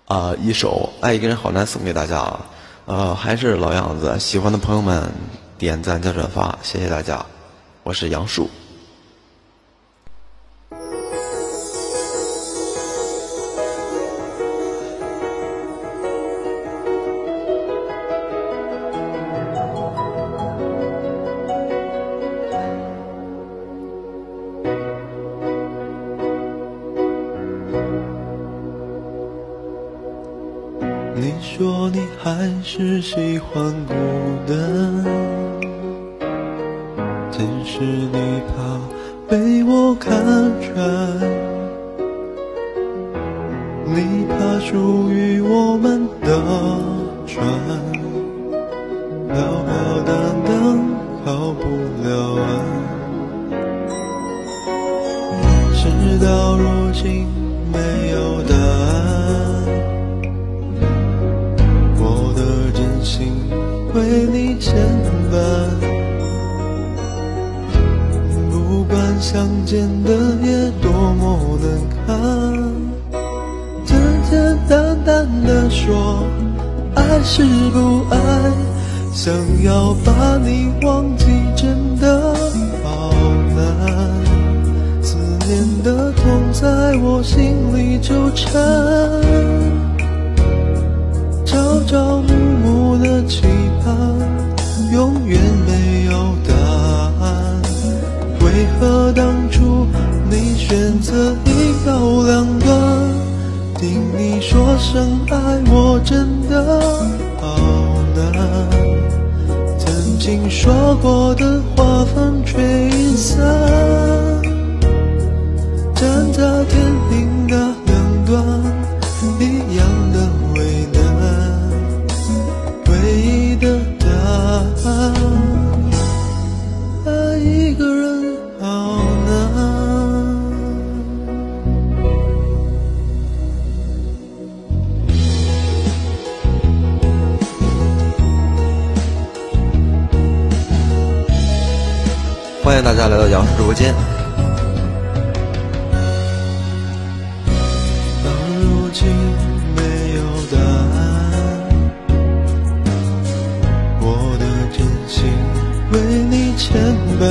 一首《爱一个人好难》送给大家。还是老样子，喜欢的朋友们点赞加转发，谢谢大家。我是杨树。 你说你还是喜欢孤单，其实你怕被我看穿，你怕属于我们的船飘飘荡荡靠不了岸，事到如今没有答案，为你牵绊，不管相见的夜多么难看，简简单单的说爱是不爱，想要把你忘记真的好难，思念的痛在我心里纠缠，朝朝暮暮的期盼，永远没有答案。为何当初你选择一刀两断？听你说声爱我真的好难，曾经说过的话风吹云散，站在天平的两端，一样的为难，唯一的答案，爱一个人好难。 欢迎大家来到杨树直播间。 到如今没有答案，我的真心为你牵绊，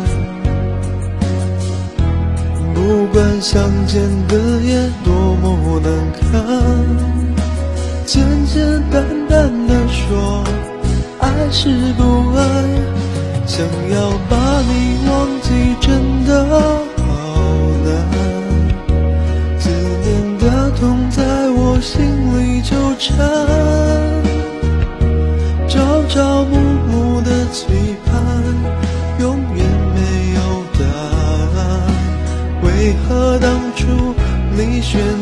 不管相见的夜多么难看，简简单单的说爱是不爱，想要把你忘记真的好难，思念的痛在我心里纠缠，朝朝暮暮的期盼，永远没有答案。为何当初你选